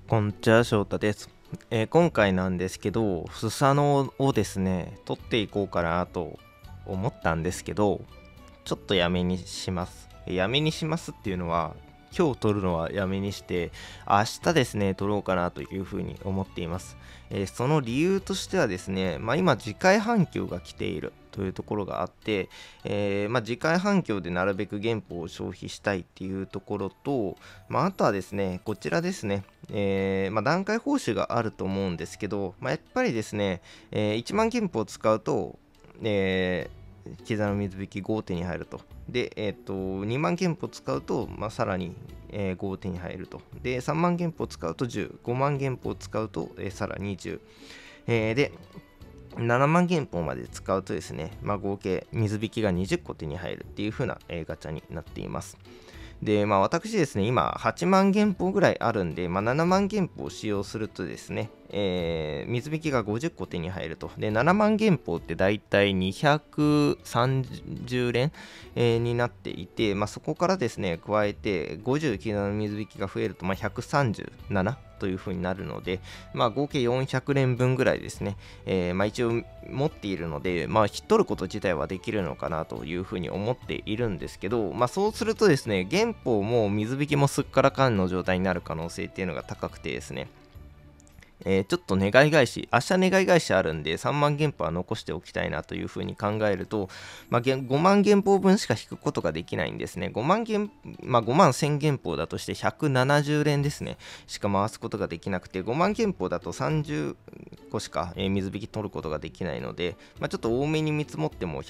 こんにちは、翔太です。今回なんですけど、スサノオをですね、取っていこうかなと思ったんですけど、ちょっとやめにします。やめにしますっていうのは、今日取るのはやめにして、明日ですね、取ろうかなというふうに思っています。その理由としてはですね、今、次回反響が来ているというところがあって、次回反響でなるべく原本を消費したいっていうところと、あとはですね、こちらですね、段階報酬があると思うんですけど、やっぱりですね、1万原本を使うと、刻の水引き5手に入ると。で、2万原本使うと、さらに、5手に入ると。で、3万原本使うと10、5万原本使うと、さらに10。で、7万原本まで使うとですね、合計水引きが20個手に入るっていう風な、ガチャになっています。で、私ですね、今、8万元歩ぐらいあるんで、7万元歩を使用するとですね、水引きが50個手に入ると。で、7万元歩ってだいたい230連、になっていて、そこからですね、加えて50刻の水引きが増えると、137という風になるので、合計400連分ぐらいですね、一応持っているので、引き取ること自体はできるのかなというふうに思っているんですけど、そうするとですね、原本も水引きもすっからかんの状態になる可能性っていうのが高くてですね、ちょっと願い返し、明日願い返しあるんで、3万原本は残しておきたいなというふうに考えると、5万原本分しか引くことができないんですね。5万1000原本だとして170連ですね、しか回すことができなくて、5万原本だと30個しか、水引き取ることができないので、ちょっと多めに見積もっても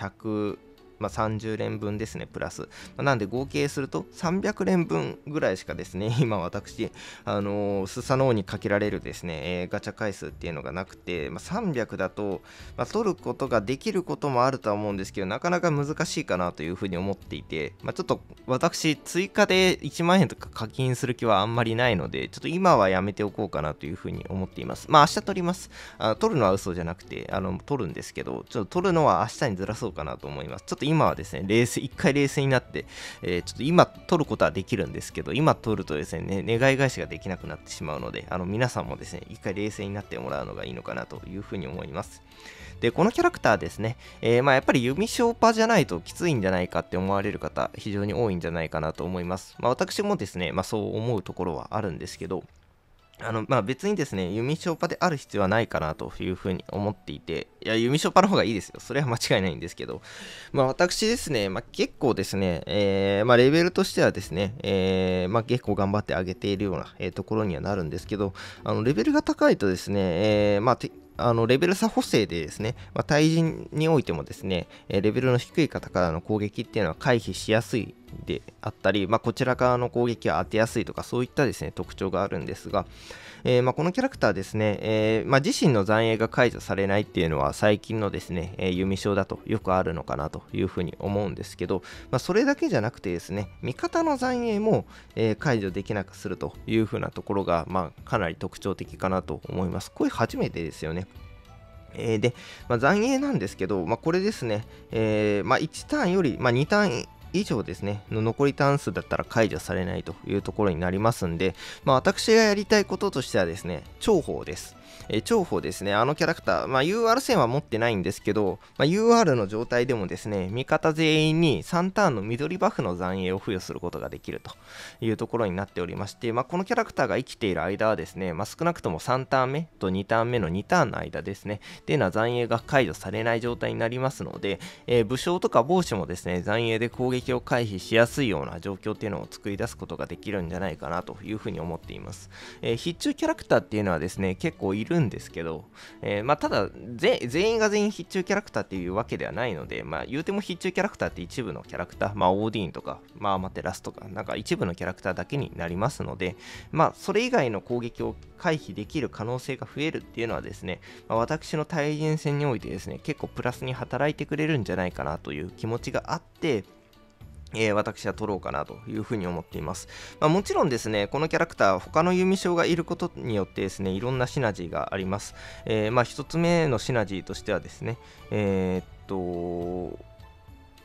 30連分ですね、プラス。なんで合計すると300連分ぐらいしかですね、今私、スサノオにかけられるですね、ガチャ回数っていうのがなくて、300だと、取ることができることもあるとは思うんですけど、なかなか難しいかなというふうに思っていて、ちょっと私、追加で1万円とか課金する気はあんまりないので、ちょっと今はやめておこうかなというふうに思っています。明日取ります。取るのは嘘じゃなくて、取るんですけど、ちょっと取るのは明日にずらそうかなと思います。ちょっと今はですね、一回冷静になって、ちょっと今取ることはできるんですけど、今取るとですね、願い返しができなくなってしまうので、皆さんもですね、一回冷静になってもらうのがいいのかなというふうに思います。で、このキャラクターですね、やっぱり弓ショーパじゃないときついんじゃないかって思われる方、非常に多いんじゃないかなと思います。私もですね、そう思うところはあるんですけど、別にですね、弓ショーパである必要はないかなというふうに思っていて、いや、弓ショーパの方がいいですよ。それは間違いないんですけど、私ですね、結構ですね、レベルとしてはですね、結構頑張って上げているような、ところにはなるんですけど、レベルが高いとですね、レベル差補正でですね、対人においてもですね、レベルの低い方からの攻撃っていうのは回避しやすいであったり、こちら側の攻撃は当てやすいとか、そういったですね、特徴があるんですが、このキャラクターですね、自身の残影が解除されないっていうのは最近のですね、弓章だとよくあるのかなというふうに思うんですけど、それだけじゃなくてですね、味方の残影も、解除できなくするというふうなところが、かなり特徴的かなと思います。これ初めてですよね。で、残影なんですけど、これですね、1ターンより、2ターン以上ですね、の残りターン数だったら解除されないというところになりますんで、私がやりたいこととしてはですね、重宝です。重宝ですね、あのキャラクター、UR 線は持ってないんですけど、UR の状態でもですね、味方全員に3ターンの緑バフの残影を付与することができるというところになっておりまして、このキャラクターが生きている間はですね、少なくとも3ターン目と2ターン目の2ターンの間ですね、っていうのは残影が解除されない状態になりますので、武将とか帽子もですね、残影で攻撃を回避しやすいような状況っていうのを作り出すことができるんじゃないかなというふうに思っています。必中キャラクターっていうのはですね、結構いるんですけど、ただ全員が全員必中キャラクターっていうわけではないので、言うても必中キャラクターって一部のキャラクター、オーディーンとか、アマテラスとか、なんか一部のキャラクターだけになりますので、それ以外の攻撃を回避できる可能性が増えるっていうのはですね、私の対人戦においてですね、結構プラスに働いてくれるんじゃないかなという気持ちがあって、私は取ろうかなというふうに思っています。もちろんですね、このキャラクター、他の弓将がいることによってですね、いろんなシナジーがあります。一つ目のシナジーとしてはですね、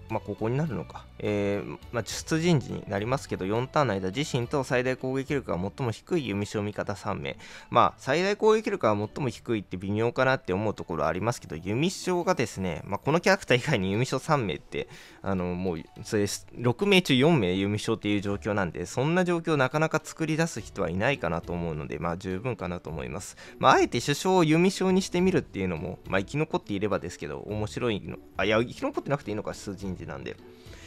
ここになるのか。出陣時になりますけど、4ターンの間、自身と最大攻撃力が最も低い弓将味方3名。最大攻撃力が最も低いって微妙かなって思うところはありますけど、弓将がですね、このキャラクター以外に弓将3名って、もう、それ、6名中4名弓将っていう状況なんで、そんな状況をなかなか作り出す人はいないかなと思うので、十分かなと思います。あえて主将を弓将にしてみるっていうのも、生き残っていればですけど、面白いの。いや、生き残ってなくていいのか、出陣時なんで。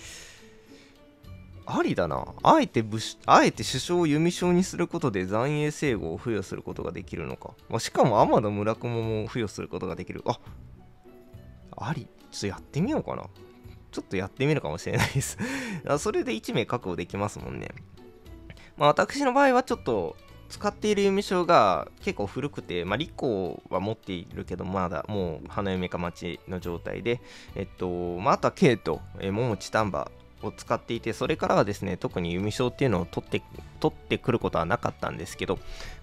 ありだな。あえて首相を弓将にすることで残影制御を付与することができるのか。しかも天野村雲も付与することができる。あり。ちょっとやってみようかな。ちょっとやってみるかもしれないですそれで1名確保できますもんね。私の場合はちょっと使っている弓将が結構古くて、リコは持っているけど、まだもう花嫁か待ちの状態で、あとはケイと、桃地丹波を使っていて、それからはですね、特に弓将っていうのを取ってくることはなかったんですけど、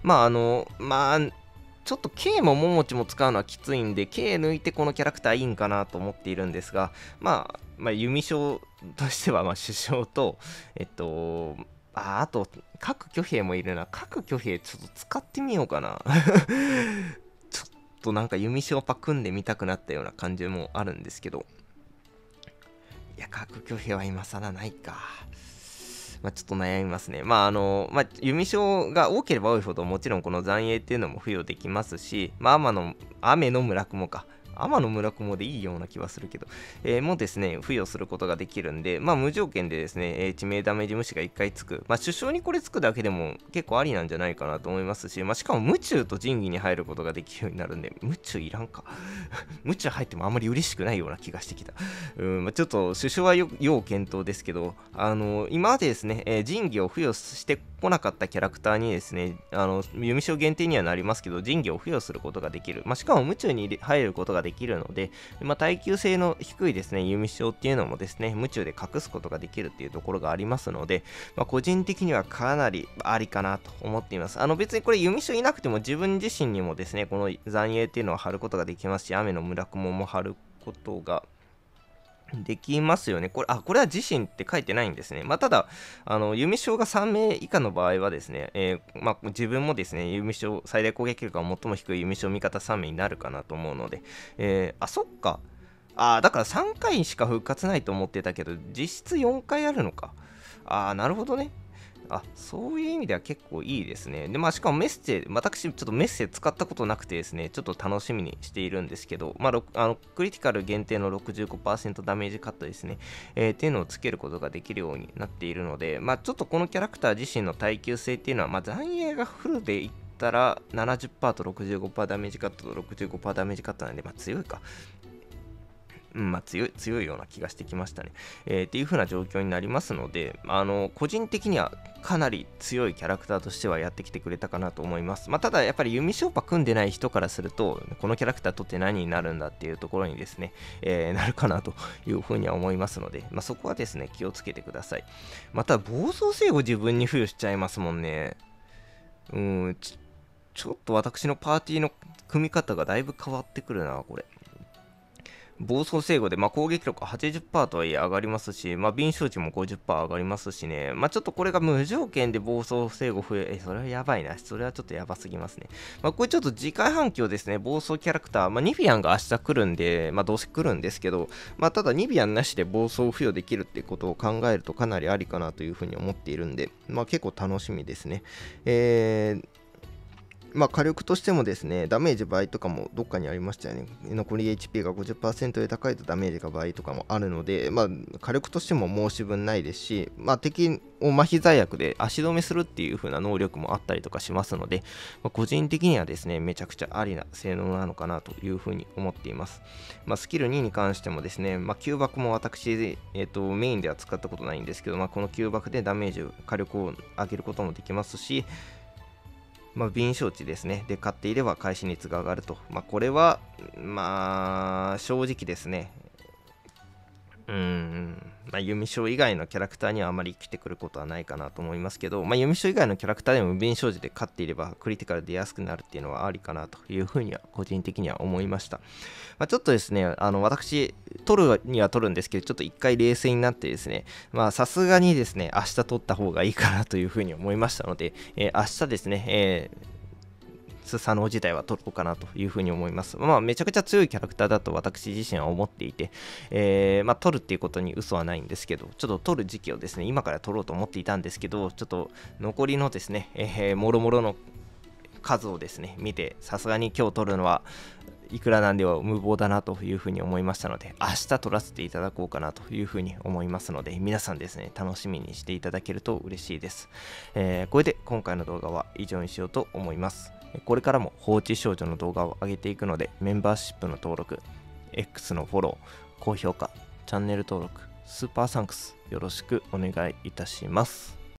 ちょっと K も桃地も使うのはきついんで、K 抜いてこのキャラクターいいんかなと思っているんですが、弓将としては、首相と、あと、各挙兵もいるな。各挙兵ちょっと使ってみようかな。ちょっとなんか弓将パ組んでみたくなったような感じもあるんですけど。いや、各挙兵は今更ないか。ちょっと悩みますね。弓将が多ければ多いほど、もちろんこの残影っていうのも付与できますし、雨の村雲か。天野村雲でいいような気はするけど、もですね、付与することができるんで、無条件でですね、致命ダメージ無視が1回つく。首相にこれつくだけでも結構ありなんじゃないかなと思いますし、しかも無中と仁義に入ることができるようになるんで、無中いらんか。無中入ってもあんまり嬉しくないような気がしてきた。ちょっと首相は要検討ですけど、今までですね、仁義を付与してこなかったキャラクターにですね、弓将限定にはなりますけど、仁義を付与することができる。しかも無中に入ることができるので、耐久性の低いですね、弓将っていうのもですね、無中で隠すことができるっていうところがありますので、個人的にはかなりありかなと思っています。別にこれ弓将いなくても自分自身にもですね、この残影っていうのは貼ることができますし、雨の村雲も貼ることができますよね。これは自身って書いてないんですね。ただ、弓将が3名以下の場合はですね、自分もですね、弓将、最大攻撃力が最も低い弓将味方3名になるかなと思うので、そっか。だから3回しか復活ないと思ってたけど、実質4回あるのか。なるほどね。そういう意味では結構いいですね。で、しかも私ちょっとメッセ使ったことなくてですね、ちょっと楽しみにしているんですけど、クリティカル限定の 65% ダメージカットですね、っていうのをつけることができるようになっているので、ちょっとこのキャラクター自身の耐久性っていうのは、残影がフルでいったら 70% と 65% ダメージカットと 65% ダメージカットなんで、強いか。強いような気がしてきましたね。っていう風な状況になりますので、個人的にはかなり強いキャラクターとしてはやってきてくれたかなと思います。ただやっぱり弓将パ組んでない人からすると、このキャラクターとって何になるんだっていうところにですね、なるかなという風には思いますので、そこはですね、気をつけてください。また、暴走制御自分に付与しちゃいますもんね。ちょっと私のパーティーの組み方がだいぶ変わってくるな、これ。暴走制御で、攻撃力 80% とはいえ上がりますし、敏捷値も 50% 上がりますしね、ちょっとこれが無条件で暴走制御増え、それはやばいな。それはちょっとやばすぎますね。これちょっと次回反響ですね、暴走キャラクター、ニフィアンが明日来るんで、どうせ来るんですけど、ただニフィアンなしで暴走を付与できるってことを考えるとかなりありかなというふうに思っているんで、結構楽しみですね。火力としてもですね、ダメージ倍とかもどっかにありましたよね。残り HP が 50% で高いとダメージが倍とかもあるので、火力としても申し分ないですし、敵を麻痺罪悪で足止めするっていう風な能力もあったりとかしますので、個人的にはですね、めちゃくちゃありな性能なのかなという風に思っています。スキル2に関してもですね、吸爆も私、メインでは使ったことないんですけど、この吸爆でダメージ、火力を上げることもできますし、敏捷値ですね。で、買っていれば会心率が上がると。これは、正直ですね。 弓将以外のキャラクターにはあまり来てくることはないかなと思いますけど、弓将以外のキャラクターでも無弁障子で勝っていればクリティカル出やすくなるっていうのはありかなというふうには個人的には思いました。ちょっとですね、私、取るには取るんですけど、ちょっと一回冷静になってですね、さすがにですね、明日取った方がいいかなというふうに思いましたので、明日ですね、スサノオ自体は取ろうかなというふうに思います。めちゃくちゃ強いキャラクターだと私自身は思っていて、取るっていうことに嘘はないんですけど、ちょっと取る時期をですね、今から取ろうと思っていたんですけど、ちょっと残りのですね、もろもろの数をですね、見て、さすがに今日取るのはいくらなんでは無謀だなというふうに思いましたので、明日取らせていただこうかなというふうに思いますので、皆さんですね、楽しみにしていただけると嬉しいです。これで今回の動画は以上にしようと思います。これからも放置少女の動画を上げていくので、メンバーシップの登録、X のフォロー、高評価、チャンネル登録、スーパーサンクスよろしくお願いいたします。